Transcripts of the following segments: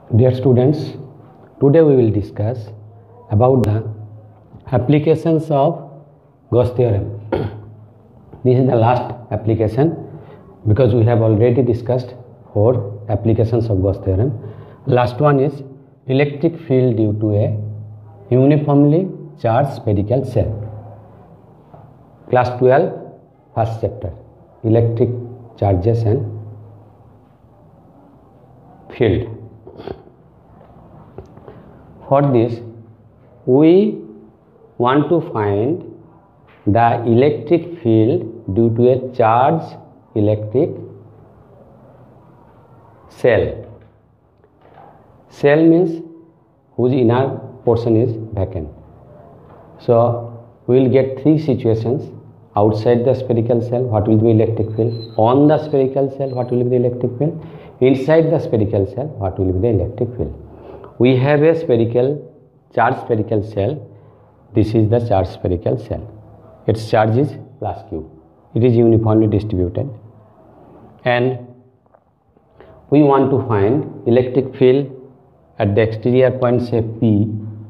Dear students, today we will discuss about the applications of Gauss theorem. This is the last application because we have already discussed 4 applications of Gauss theorem. Last one is electric field due to a uniformly charged spherical shell. Class 12, first chapter, electric charges and field. For this, we want to find the electric field due to a charged electric cell. Cell means whose inner portion is vacant. So we will get 3 situations. Outside the spherical cell, what will be electric field? On the spherical cell, what will be the electric field? Inside the spherical cell, what will be the electric field? We have a charged spherical cell. This is the charged spherical cell. Its charge is plus Q. It is uniformly distributed. And we want to find electric field at the exterior point, say P,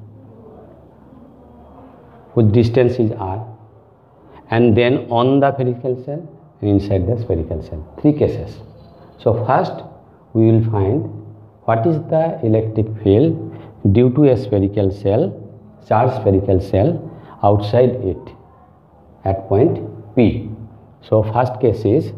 whose distance is R, and then on the spherical cell and inside the spherical cell. 3 cases. So first we will find what is the electric field due to a spherical cell, charged spherical cell outside it at point P. So first case is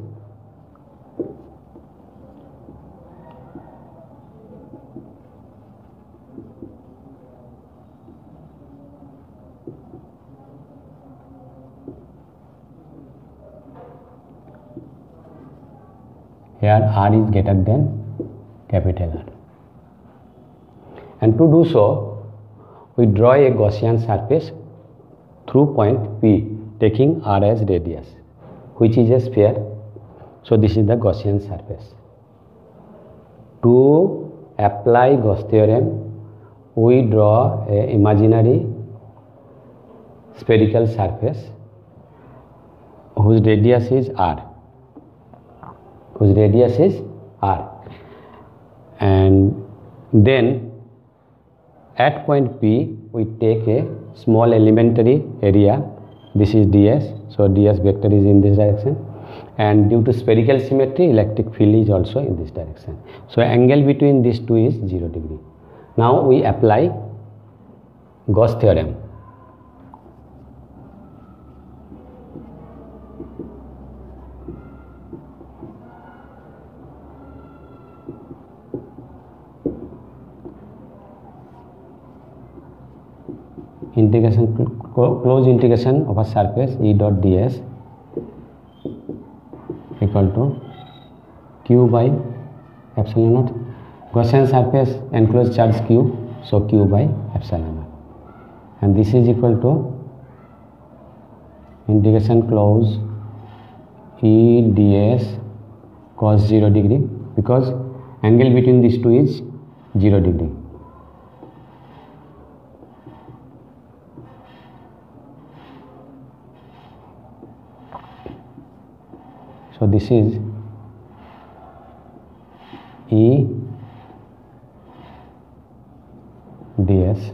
here R is greater than capital R. And to do so, we draw a Gaussian surface through point P, taking R as radius, which is a sphere. So this is the Gaussian surface. To apply Gauss theorem, we draw an imaginary spherical surface whose radius is R. And then at point P, we take a small elementary area. This is ds, so ds vector is in this direction, and due to spherical symmetry, electric field is also in this direction. So angle between these two is 0 degree. Now we apply Gauss theorem. Close integration of a surface E dot ds equal to Q by epsilon naught. Gaussian surface enclosed charge Q, so Q by epsilon naught. And this is equal to integration close E ds cos 0 degree, because angle between these two is 0 degree. So this is E ds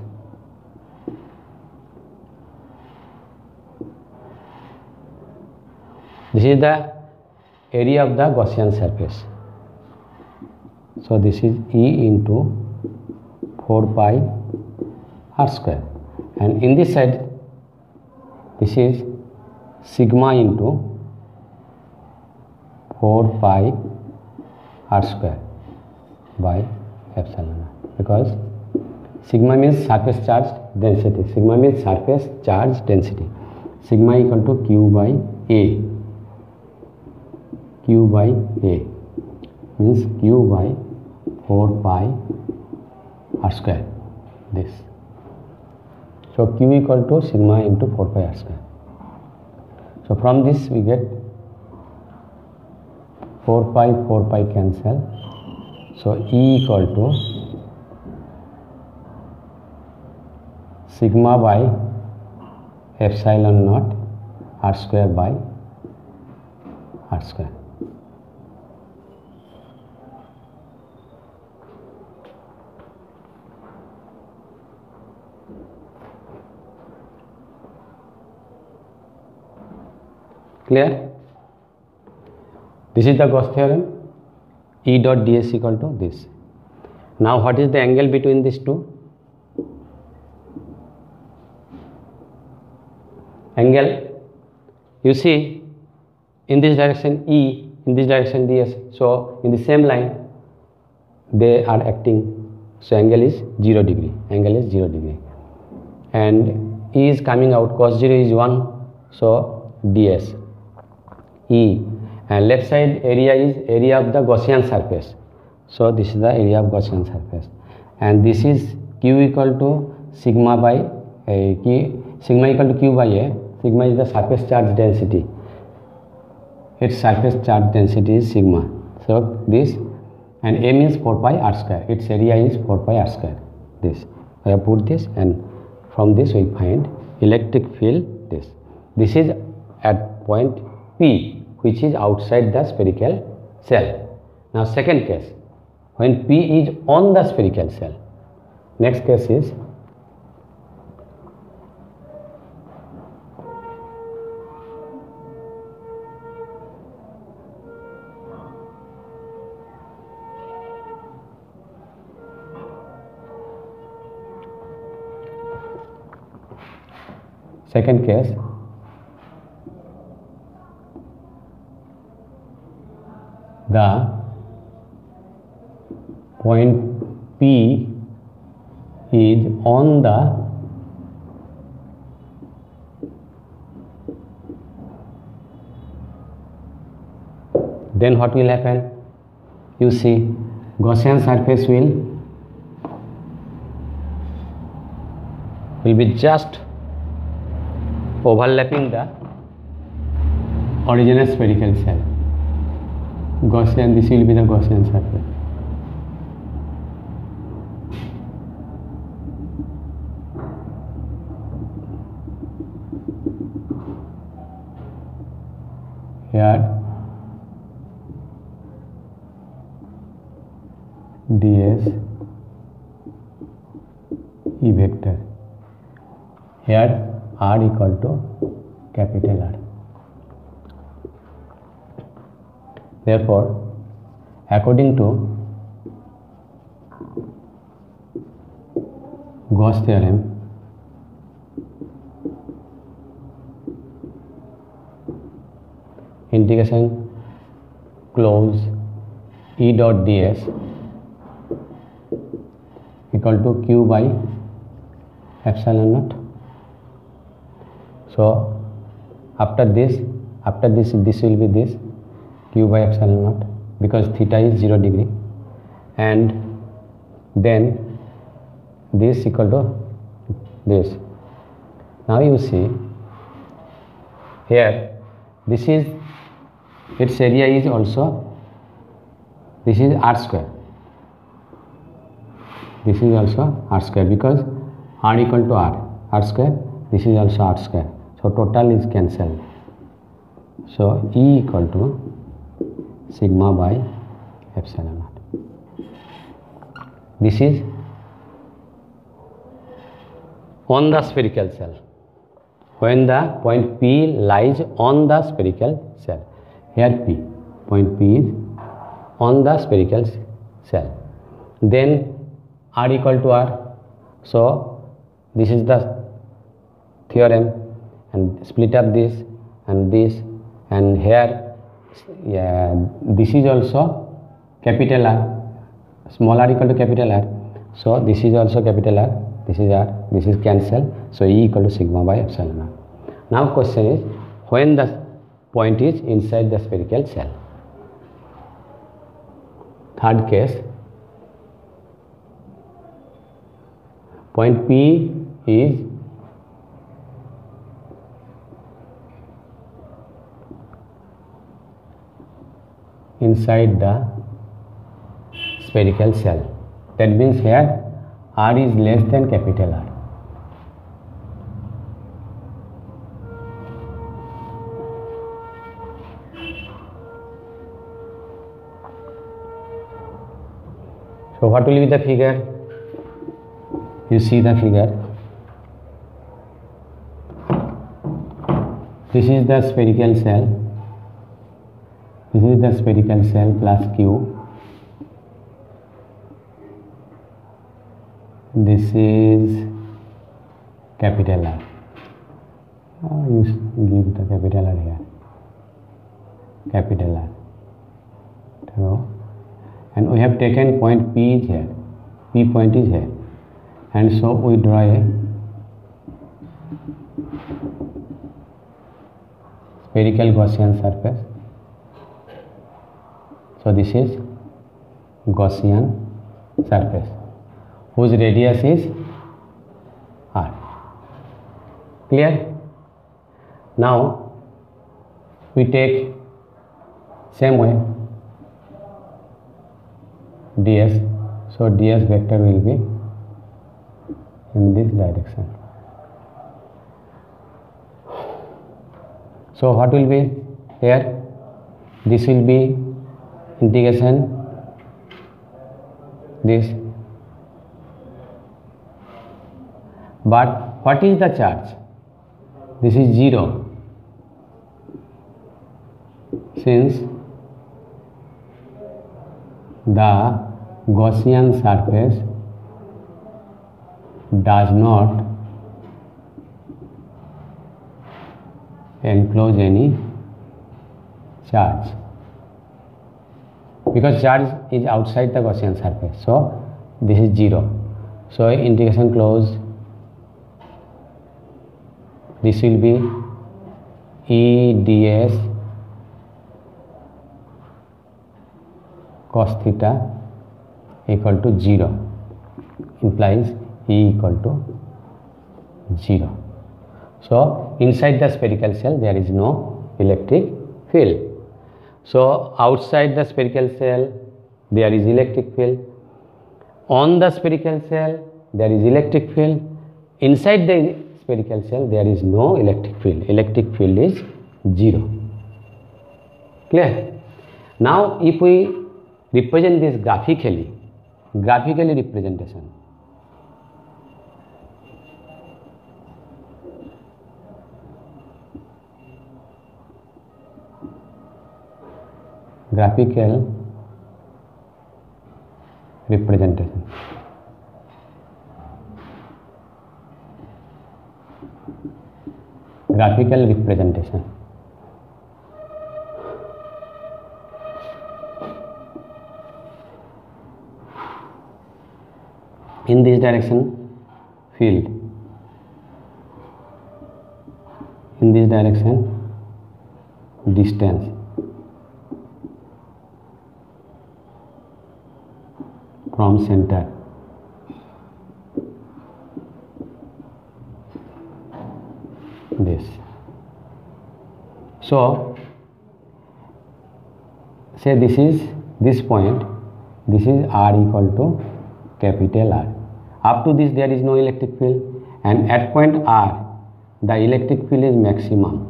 this is the area of the Gaussian surface. So this is E into 4 pi r square, and in this side this is sigma into 4 pi r square by epsilon naught, because sigma means surface charge density. Sigma means surface charge density. Sigma equal to Q by A. Q by A means Q by 4 pi r square. This. So Q equal to sigma into 4 pi r square. So from this we get 4 pi cancel. So E equal to sigma by epsilon naught r square by r square. Clear? This is the Gauss theorem. E dot ds equal to this. Now what is the angle between these two? Angle, you see, in this direction E, in this direction ds, so in the same line they are acting, so angle is 0 degree, angle is 0 degree, and E is coming out, cos 0 is 1, so ds E, and left side area is area of the Gaussian surface, so this is the area of Gaussian surface, and this is q equal to sigma by sigma equal to q by a. Sigma is the surface charge density, its surface charge density is sigma, so this, and a means 4 pi r square, its area is 4 pi r square. This I have put this, and from this we find electric field. This is at point P, which is outside the spherical cell. Now second case, when P is on the spherical cell. Next case is second case, the point P is on the then what will happen? You see, Gaussian surface will be just overlapping the original spherical cell. Gaussian, this will be the Gaussian surface. Here ds E vector, here r equal to capital R. Therefore, according to Gauss theorem, integration close E dot ds equal to q by epsilon naught. So after this will be this q by epsilon naught, because theta is 0 degree, and then this equal to this. Now you see here, this is its area is also, this is r square, this is also r square, because r equal to r square, this is also r square, so total is cancelled. So E equal to sigma by epsilon naught. This is on the spherical cell, when the point P lies on the spherical cell. Here P, point P is on the spherical cell. Then r equal to r. So this is the theorem, and split up this and this, and here this is also capital R, small r equal to capital R. So this is also capital R, this is R, this is cancel. So E equal to sigma by epsilon naught. Now question is, when the point is inside the spherical cell. Third case, point P is inside the spherical cell. That means here R is less than capital R. So what will be the figure? You see the figure. This is the spherical shell. This is the spherical shell plus Q. This is capital R. You give the capital R here. Capital R. So, and we have taken point P is here. P point is here. And so we draw a spherical Gaussian surface. So this is Gaussian surface whose radius is R. Clear? Now we take same way ds. So ds vector will be in this direction. So what will be here? This will be integration this. But what is the charge? This is 0, since the Gaussian surface does not enclose any charge, because charge is outside the Gaussian surface. So this is 0. So integration close. This will be E ds cos theta equal to 0, implies E equal to 0. So inside the spherical shell there is no electric field. So outside the spherical shell there is electric field. On the spherical shell there is electric field. Inside the spherical shell there is no electric field. Electric field is 0. Clear? Now if we represent this graphically representation. Graphical representation. Graphical representation. In this direction, field. In this direction, distance. From center. This. So say this is this point, this is R equal to capital R. Up to this there is no electric field, and at point R the electric field is maximum.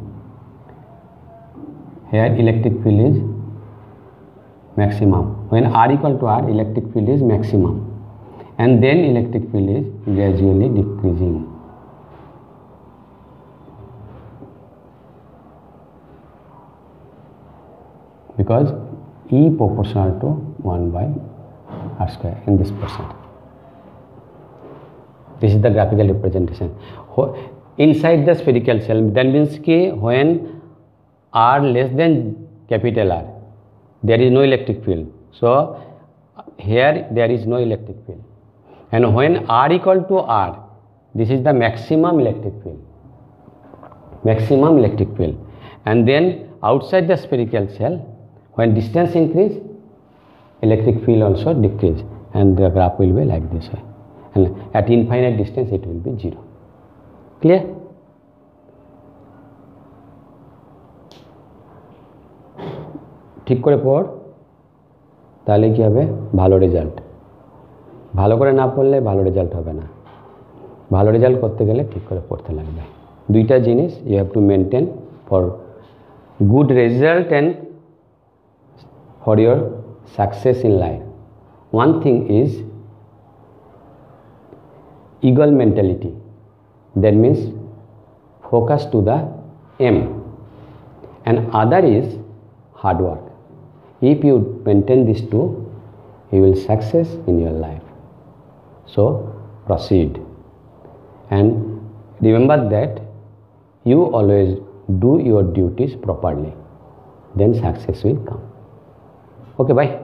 Here electric field is maximum. When R equal to R, electric field is maximum, and then electric field is gradually decreasing. Because E proportional to 1 by R square in this percent. This is the graphical representation. Inside the spherical shell, that means कि when R less than capital R, there is no electric field. So here there is no electric field. And when R equal to R, this is the maximum electric field. Maximum electric field. And then outside the spherical shell, when distance increase, electric field also decrease, and the graph will be like this way. And at infinite distance it will be 0. Clear? ঠিক করে পড়, তাহলে কি হবে? ভালো result. ভালো করে না পড়লে ভালো রেজাল্ট হবে না। ভালো রেজাল্ট করতে গেলে ঠিক করে পড়তে লাগবে। দুইটা জিনিস you have to maintain for good result and for your success in life. One thing is eagle mentality. That means focus to the aim. and other is hard work. If you maintain these two, you will success in your life. So proceed, and remember that you always do your duties properly, then success will come. Okay, bye.